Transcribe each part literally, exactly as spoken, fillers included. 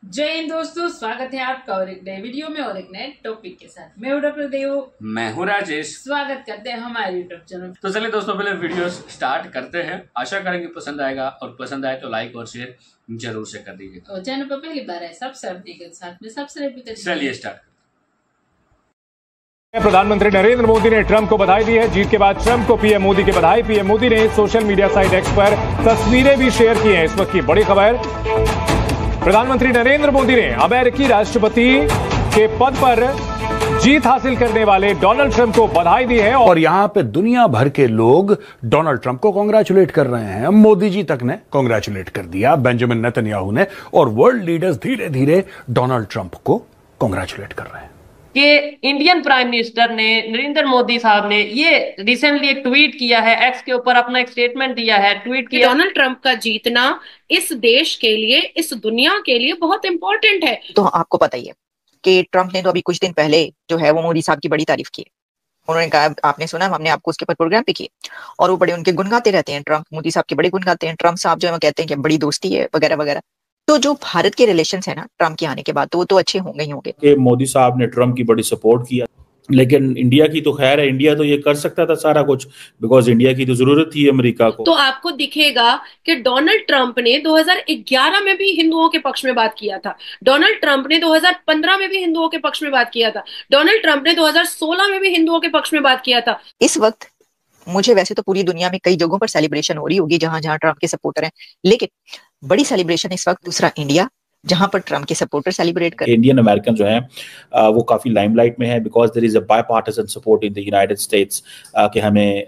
जय हिंद दोस्तों, स्वागत है आपका और एक नए वीडियो में और एक नए टॉपिक के साथ। मैं हूं डॉक्टर देव, मैं हूं राजेश। स्वागत करते हैं हमारे यूट्यूब चैनल। तो चलिए दोस्तों, पहले वीडियो स्टार्ट करते हैं। आशा करेंगे पसंद आएगा और पसंद आए तो लाइक और शेयर जरूर से कर दीजिएगा। और चैनल पर पहली बार है सब्सक्राइब के साथ में सब्सक्राइब भी कर दीजिए। चलिए स्टार्ट। प्रधानमंत्री नरेंद्र मोदी ने ट्रंप को बधाई दी है। जीत के बाद ट्रंप को पीएम मोदी की बधाई। पीएम मोदी ने सोशल मीडिया साइट एक्स पर तस्वीरें भी शेयर की हैं। इस वक्त की बड़ी खबर, प्रधानमंत्री नरेंद्र मोदी ने अमेरिकी राष्ट्रपति के पद पर जीत हासिल करने वाले डोनाल्ड ट्रंप को बधाई दी है। और यहां पे दुनिया भर के लोग डोनाल्ड ट्रंप को कांग्रेचुलेट कर रहे हैं। मोदी जी तक ने कांग्रेचुलेट कर दिया, बेंजामिन नेतन्याहू ने, और वर्ल्ड लीडर्स धीरे धीरे डोनाल्ड ट्रंप को कांग्रेचुलेट कर रहे हैं। कि इंडियन प्राइम मिनिस्टर ने, नरेंद्र मोदी साहब ने ये रिसेंटली एक ट्वीट किया है, एक्स के ऊपर अपना एक स्टेटमेंट दिया है, ट्वीट किया, डोनाल्ड ट्रंप का जीतना इस देश के लिए, इस दुनिया के लिए बहुत इंपॉर्टेंट है। तो आपको पता ही है कि ट्रंप ने तो अभी कुछ दिन पहले जो है वो मोदी साहब की बड़ी तारीफ की। उन्होंने कहा, आपने सुना, हमने आपको उसके ऊपर प्रोग्राम भी किए, और वो बड़े उनके गुण गाते रहते हैं। ट्रंप मोदी साहब के बड़े गुण गाते हैं। ट्रंप साहब जो है वो कहते हैं कि बड़ी दोस्ती है वगैरह वगैरह। तो जो भारत के रिलेशंस है ना ट्रंप के आने के बाद, तो वो तो अच्छे होंगे ही होंगे। कि मोदी साहब ने ट्रंप की बड़ी सपोर्ट किया, लेकिन इंडिया की तो खैर है, इंडिया तो ये कर सकता था सारा कुछ, बिकॉज इंडिया की तो जरूरत थी अमेरिका को। तो आपको दिखेगा कि डोनाल्ड ट्रंप ने दो हज़ार ग्यारह में भी हिंदुओं के पक्ष में बात किया था। डोनाल्ड ट्रंप ने दो हज़ार पंद्रह में भी हिंदुओं के पक्ष में बात किया था। डोनाल्ड ट्रंप ने दो हज़ार सोलह में भी हिंदुओं के पक्ष में बात किया था। इस वक्त मुझे वैसे तो पूरी दुनिया में कई जगहों पर सेलिब्रेशन हो रही होगी जहां जहां ट्रंप के सपोर्टर हैं, लेकिन बड़ी सेलिब्रेशन इस वक्त दूसरा इंडिया, जहां पर ट्रंप के सपोर्टर सेलिब्रेट कर। इंडियन अमेरिकन जो हैं वो काफी लाइमलाइट में है, because there is a bipartisan support in the United States कि हमें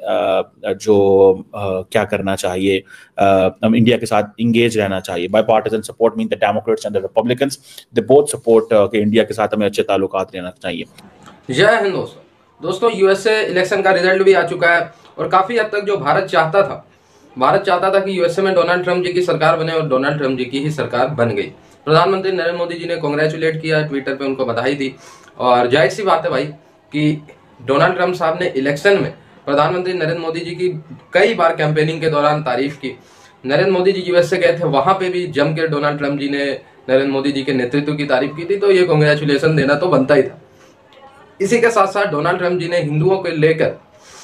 जो क्या करना चाहिए, हम इंडिया के साथ इंगेज रहना चाहिए। Bipartisan support mean the Democrats and the Republicans they both support कि इंडिया के साथ हमें अच्छे ताल्लुकात रहना चाहिए। जय हिंद दोस्तों। दोस्तों यूएसए इलेक्शन का रिजल्ट भी आ चुका है, और काफी हद तक जो भारत चाहता था भारत चाहता था कि यूएसए में डोनाल्ड ट्रंप जी की सरकार बने, और डोनाल्ड ट्रंप जी की ही सरकार बन गई। प्रधानमंत्री नरेंद्र मोदी जी ने कांग्रेचुलेट किया, ट्विटर पे उनको बधाई दी। और जाहिर सी बात है भाई कि डोनाल्ड ट्रंप साहब ने इलेक्शन में प्रधानमंत्री नरेंद्र मोदी जी की कई बार कैंपेनिंग के दौरान तारीफ की। नरेंद्र मोदी जी यूएसए गए थे, वहां पे भी जम के डोनाल्ड ट्रंप जी ने नरेंद्र मोदी जी के नेतृत्व की तारीफ की थी, तो ये कांग्रेचुलेशन देना तो बनता ही था। इसी के साथ साथ डोनाल्ड ट्रंप जी ने हिंदुओं को लेकर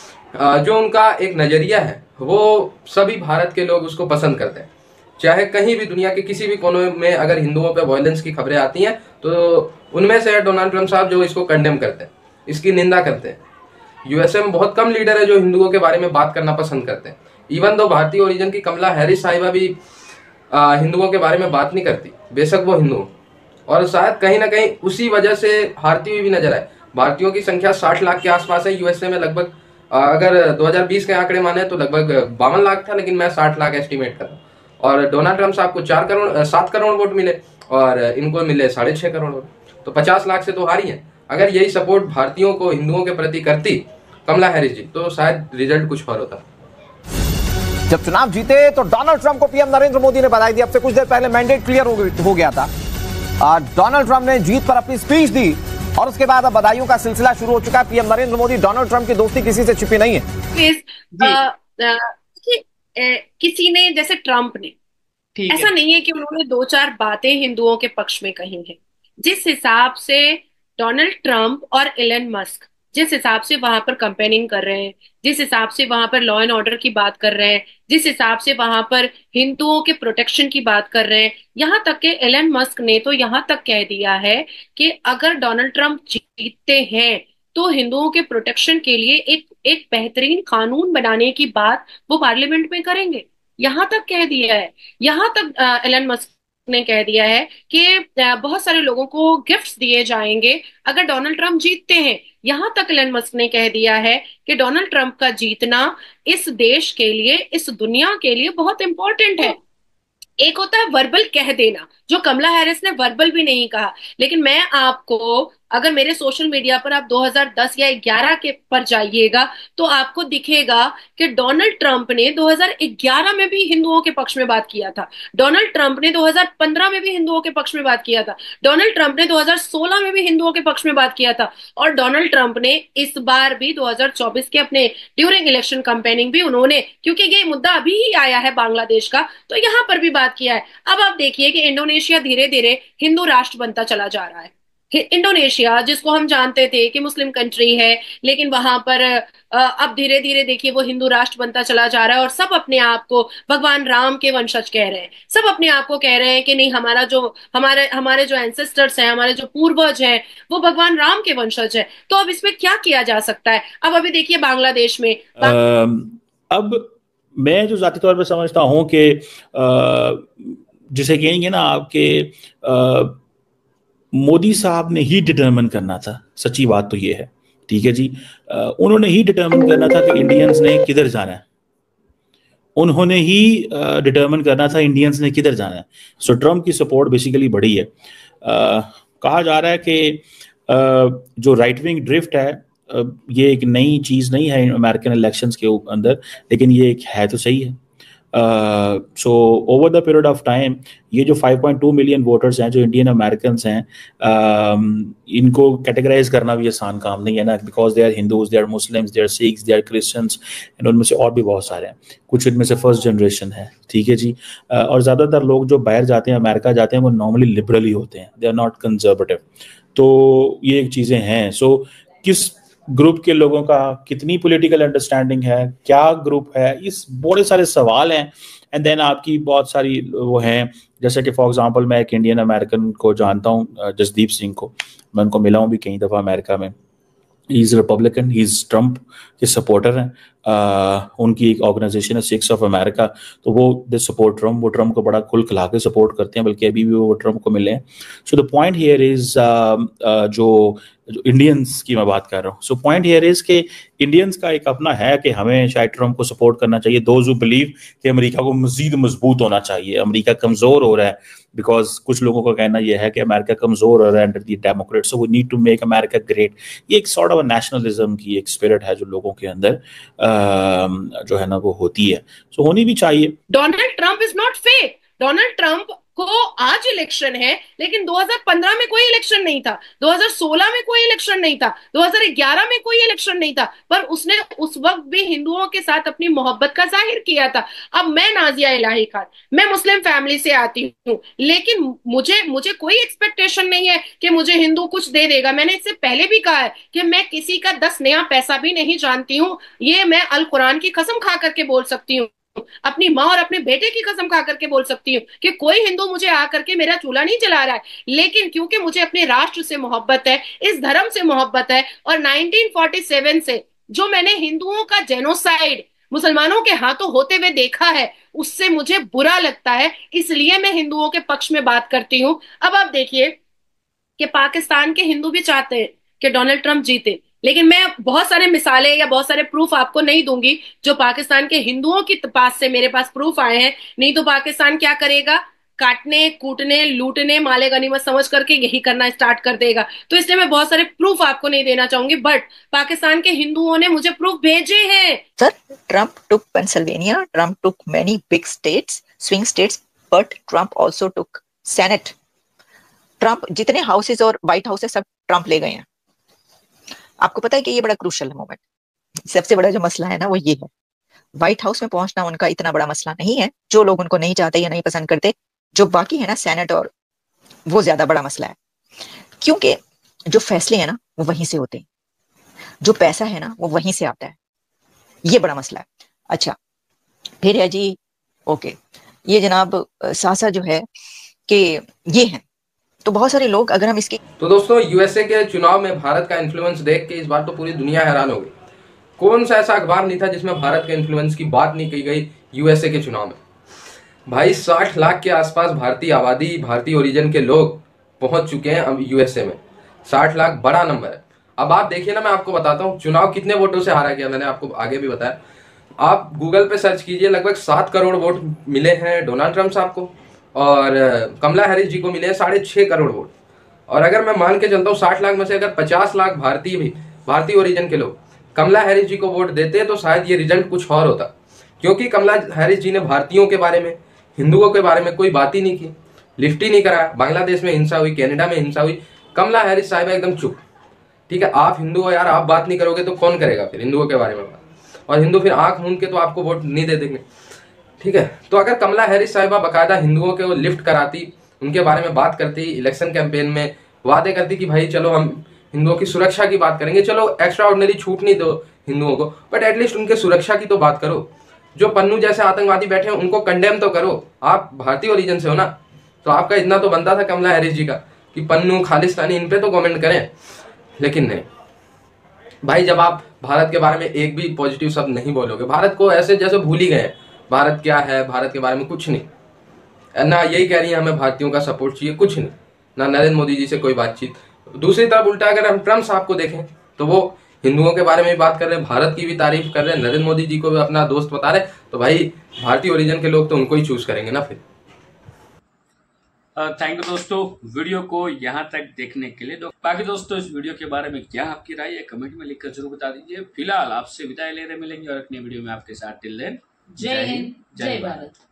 जो उनका एक नजरिया है, वो सभी भारत के लोग उसको पसंद करते हैं। चाहे कहीं भी दुनिया के किसी भी कोने में अगर हिंदुओं पे वायलेंस की खबरें आती हैं, तो उनमें से डोनाल्ड ट्रंप साहब जो इसको कंडेम करते हैं, इसकी निंदा करते हैं। यूएसए में बहुत कम लीडर है जो हिंदुओं के बारे में बात करना पसंद करते हैं। इवन दो भारतीय ओरिजिन की कमला हैरिस साहिबा भी आ, हिंदुओं के बारे में बात नहीं करती, बेशक वो हिंदू, और शायद कहीं ना कहीं उसी वजह से हारती हुई भी नजर आए। भारतीयों की संख्या साठ लाख के आसपास है यूएसए में। लगभग अगर दो हज़ार बीस के आंकड़े माने तो लगभग बावन लाख था, लेकिन मैं साठ लाख एस्टिमेट कर रहा हूँ। और डोनाल्ड ट्रंप साहब को चार करोड़ सात करोड़ वोट मिले और इनको मिले साढ़े छह करोड़ वोट, तो पचास लाख से तो हारी है। अगर यही सपोर्ट भारतीयों को हिंदुओं के प्रति करती कमला हैरिस जी, तो शायद रिजल्ट कुछ और होता। जब चुनाव जीते तो डोनाल्ड ट्रंप को पीएम नरेंद्र मोदी ने बधाई दी। अब से कुछ देर पहले मैंडेट क्लियर हो गया था। डोनाल्ड ट्रंप ने जीत पर अपनी स्पीच दी और उसके बाद अब बधाइयों का सिलसिला शुरू हो चुका है। PM Narendra Modi, Donald Trump की दोस्ती किसी से छिपी नहीं है। किसी ने, जैसे ट्रंप ने, ऐसा नहीं है कि उन्होंने दो चार बातें हिंदुओं के पक्ष में कही हैं। जिस हिसाब से डोनाल्ड ट्रंप और एलन मस्क जिस हिसाब से वहां पर कंपेनिंग कर रहे हैं, जिस हिसाब से वहां पर लॉ एंड ऑर्डर की बात कर रहे हैं, जिस हिसाब से वहां पर हिंदुओं के प्रोटेक्शन की बात कर रहे हैं, यहाँ तक के एलन मस्क ने तो यहाँ तक कह दिया है कि अगर डोनाल्ड ट्रंप जीतते हैं तो हिंदुओं के प्रोटेक्शन के लिए एक एक बेहतरीन कानून बनाने की बात वो पार्लियामेंट में करेंगे। यहाँ तक कह दिया है। यहाँ तक एलन मस्क ने कह दिया है कि बहुत सारे लोगों को गिफ्ट्स दिए जाएंगे अगर डोनाल्ड ट्रंप जीतते हैं। यहाँ तक एलन मस्क ने कह दिया है कि डोनाल्ड ट्रंप का जीतना इस देश के लिए, इस दुनिया के लिए बहुत इंपॉर्टेंट है। एक होता है वर्बल कह देना, जो कमला हैरिस ने वर्बल भी नहीं कहा, लेकिन मैं आपको, अगर मेरे सोशल मीडिया पर आप दो हज़ार दस या ग्यारह के पर जाइएगा तो आपको दिखेगा कि डोनाल्ड ट्रंप ने दो हज़ार ग्यारह में भी हिंदुओं के पक्ष में बात किया था। डोनाल्ड ट्रंप ने दो हज़ार पंद्रह में भी हिंदुओं के पक्ष में बात किया था। डोनाल्ड ट्रंप ने दो हज़ार सोलह में भी हिंदुओं के पक्ष में बात किया था। और डोनाल्ड ट्रंप ने इस बार भी दो हज़ार चौबीस के अपने ड्यूरिंग इलेक्शन कैंपेनिंग भी उन्होंने, क्योंकि ये मुद्दा अभी ही आया है बांग्लादेश का, तो यहाँ पर भी बात किया है। अब आप देखिए कि इंडोनेशिया इंडोनेशिया धीरे धीरे हिंदू राष्ट्र बनता चला जा रहा है। इंडोनेशिया जिसको हम जानते थे कि मुस्लिम कंट्री है, लेकिन वहां पर अब धीरे धीरे देखिए वो हिंदू राष्ट्र बनता चला जा रहा है और सब अपने आप को भगवान राम के वंशज कह रहे हैं। सब अपने आप को कह रहे हैं कि नहीं, हमारा जो हमारे हमारे जो एंसेस्टर्स हैं, हमारे जो पूर्वज हैं, वो भगवान राम के वंशज है। तो अब इसमें क्या किया जा सकता है? अब अभी देखिए बांग्लादेश में आ, अब मैं जो जाती तौर पर समझता हूं कि जिसे कहेंगे ना आपके मोदी साहब ने ही डिटरमिन करना था, सच्ची बात तो ये है, ठीक है जी। आ, उन्होंने ही डिटरमिन करना था कि इंडियंस ने किधर जाना है, उन्होंने ही डिटरमिन करना था इंडियंस ने किधर जाना है। सो ट्रम्प की सपोर्ट बेसिकली बढ़ी है। आ, कहा जा रहा है कि जो राइट विंग ड्रिफ्ट है ये एक नई चीज़ नहीं है अमेरिकन इलेक्शंस के अंदर, लेकिन ये एक है तो सही है। So over the period of time ये जो five point two million voters हैं जो इंडियन अमेरिकन हैं, uh, इनको कैटेगराइज करना भी आसान काम नहीं है ना, because they are Hindus, they are Muslims, they are Sikhs, they are Christians, and उनमें से और भी बहुत सारे हैं, कुछ इनमें से फर्स्ट जनरेशन है, ठीक है जी। uh, और ज़्यादातर लोग जो बाहर जाते हैं, अमेरिका जाते हैं, वो नॉर्मली लिबरल ही होते हैं, दे आर नॉट कंजर्वेटिव। तो ये एक चीज़ें हैं। सो so, किस ग्रुप के लोगों का कितनी पॉलिटिकल अंडरस्टैंडिंग है, क्या ग्रुप है, इस बड़े सारे सवाल हैं। एंड देन आपकी बहुत सारी वो हैं, जैसे कि फॉर एग्जांपल मैं एक इंडियन अमेरिकन को जानता हूँ, जसदीप सिंह को, मैं उनको मिला हूँ भी कई दफ़ा अमेरिका में। He is Republican, he is Trump के सपोर्टर हैं। Uh, उनकी एक ऑर्गेनाइजेशन है सिक्स ऑफ अमेरिका, तो वो दे सपोर्ट ट्रम्प, वो ट्रम्प को बड़ा खुल खिला के सपोर्ट करते हैं, बल्कि अभी भी वो ट्रम्प को मिले हैं। So the point here is जो जो इंडियंस की मैं बात कर रहा हूँ, सो पॉइंट हियर इज के इंडियंस का एक अपना है कि हमें शायद ट्रम्प को सपोर्ट करना चाहिए। दोज हू बिलीव कि अमेरिका को मजीद मजबूत होना चाहिए, अमेरिका कमजोर हो रहा है, बिकॉज कुछ लोगों का कहना यह है कि अमेरिका कमजोर हो रहा है under the Democrat, so we need to make America great. ये एक सॉर्ट ऑफ नेशनलिज्म की एक स्पिरिट है जो लोगों के अंदर जो है ना वो होती है, सो होनी भी चाहिए। Donald Trump is not fake. Donald Trump को आज इलेक्शन है, लेकिन दो हज़ार पंद्रह में कोई इलेक्शन नहीं था, दो हज़ार सोलह में कोई इलेक्शन नहीं था, दो हज़ार ग्यारह में कोई इलेक्शन नहीं था, पर उसने उस वक्त भी हिंदुओं के साथ अपनी मोहब्बत का जाहिर किया था। अब मैं नाजिया इलाही खान, मैं मुस्लिम फैमिली से आती हूँ, लेकिन मुझे मुझे कोई एक्सपेक्टेशन नहीं है कि मुझे हिंदू कुछ दे देगा। मैंने इससे पहले भी कहा है कि मैं किसी का दस नया पैसा भी नहीं जानती हूँ। ये मैं अल कुरान की कसम खा करके बोल सकती हूँ, अपनी माँ और अपने बेटे की कसम खा करके बोल सकती हूँ कि कोई हिंदू मुझे आकर के मेरा चूल्हा नहीं जला रहा है। लेकिन क्योंकि मुझे अपने राष्ट्र से मोहब्बत है, इस धर्म से मोहब्बत है, और नाइनटीन फोर्टी सेवन से जो मैंने हिंदुओं का जेनोसाइड मुसलमानों के हाथों होते हुए देखा है, उससे मुझे बुरा लगता है, इसलिए मैं हिंदुओं के पक्ष में बात करती हूँ। अब आप देखिए कि पाकिस्तान के हिंदू भी चाहते हैं कि डोनाल्ड ट्रंप जीते, लेकिन मैं बहुत सारे मिसालें या बहुत सारे प्रूफ आपको नहीं दूंगी जो पाकिस्तान के हिंदुओं के पास से मेरे पास प्रूफ आए हैं। नहीं तो पाकिस्तान क्या करेगा, काटने, कूटने, लूटने, माले गनीमत समझ करके यही करना स्टार्ट कर देगा। तो इसलिए मैं बहुत सारे प्रूफ आपको नहीं देना चाहूंगी, बट पाकिस्तान के हिंदुओं ने मुझे प्रूफ भेजे हैं। Sir, Trump took Pennsylvania, Trump took many big states, swing states, but Trump also took Senate. Trump जितने हाउसेज और व्हाइट हाउस है सब ट्रंप ले गए हैं। आपको पता है कि ये बड़ा क्रूशल मोमेंट, सबसे बड़ा जो मसला है ना वो ये है, व्हाइट हाउस में पहुंचना उनका इतना बड़ा मसला नहीं है, जो लोग उनको नहीं चाहते या नहीं पसंद करते, जो बाकी है ना सेनेट और वो ज्यादा बड़ा मसला है, क्योंकि जो फैसले हैं ना वो वहीं से होते हैं, जो पैसा है ना वो वहीं से आता है, ये बड़ा मसला है। अच्छा फिर है जी, ओके, ये जनाब सासा जो है कि ये है, तो बहुत सारे लोग अगर हम इसकी तो दोस्तों यूएसए के चुनाव में भारत का इन्फ्लुएंस देख के इस बार तो पूरी दुनिया हैरान हो गई। कौन सा ऐसा अखबार नहीं था जिसमें भारत के इन्फ्लुएंस की बात नहीं की गई यूएसए के चुनाव में। भाई साठ लाख के आसपास भारतीय आबादी, भारतीय ओरिजिन के लोग पहुंच चुके हैं अब यूएसए में। साठ लाख बड़ा नंबर है। अब आप देखिए ना, मैं आपको बताता हूँ चुनाव कितने वोटों से हारा गया, मैंने आपको आगे भी बताया। आप गूगल पे सर्च कीजिए, लगभग सात करोड़ वोट मिले हैं डोनाल्ड ट्रंप साहब को, और कमला हैरिस जी को मिले हैं साढ़े छः करोड़ वोट। और अगर मैं मान के चलता हूँ साठ लाख में से अगर पचास लाख भारतीय भी भारतीय ओरिजिन के लोग कमला हैरिस जी को वोट देते तो शायद ये रिजल्ट कुछ और होता, क्योंकि कमला हैरिस जी ने भारतीयों के बारे में, हिंदुओं के बारे में कोई बात ही नहीं की, लिफ्ट ही नहीं कराया। बांग्लादेश में हिंसा हुई, कनाडा में हिंसा हुई, कमला हैरिस साहिबा एकदम चुप। ठीक है, आप हिंदू हो यार, आप बात नहीं करोगे तो कौन करेगा फिर हिंदुओं के बारे में बात, और हिंदू फिर आंख मूंद के तो आपको वोट नहीं दे देंगे। ठीक है, तो अगर कमला हैरिस साहिबा बाकायदा हिंदुओं के वो लिफ्ट कराती, उनके बारे में बात करती, इलेक्शन कैंपेन में वादे करती कि भाई चलो हम हिंदुओं की सुरक्षा की बात करेंगे, चलो एक्स्ट्रा ऑर्डिनरी छूट नहीं दो हिंदुओं को, बट एटलीस्ट उनके सुरक्षा की तो बात करो। जो पन्नू जैसे आतंकवादी बैठे हैं उनको कंडेम तो करो। आप भारतीय ओरिजिन से हो ना, तो आपका इतना तो बनता था कमला हैरिस जी का कि पन्नू, खालिस्तानी, इन पे तो कमेंट करें, लेकिन नहीं भाई। जब आप भारत के बारे में एक भी पॉजिटिव शब्द नहीं बोलोगे, भारत को ऐसे जैसे भूल ही गए, भारत क्या है, भारत के बारे में कुछ नहीं, ना यही कह रही है हमें भारतीयों का सपोर्ट चाहिए, कुछ नहीं, ना नरेंद्र मोदी जी से कोई बातचीत। दूसरी तरफ उल्टा अगर हम ट्रम्प साहब को देखें तो वो हिंदुओं के बारे में भी बात कर रहे हैं, भारत की भी तारीफ कर रहे हैं, नरेंद्र मोदी जी को भी अपना दोस्त बता रहे हैं, तो भाई भारतीय ओरिजिन के लोग तो उनको ही चूज करेंगे ना फिर। थैंक यू दोस्तों वीडियो को यहाँ तक देखने के लिए। तो बाकी दोस्तों इस वीडियो के बारे में क्या आपकी राय है कमेंट में लिखकर जरूर बता दीजिए। फिलहाल आपसे विदाई ले रहे मिलेंगे और एक नई वीडियो में आपके साथ। टिल देन जय हिंद, जय भारत।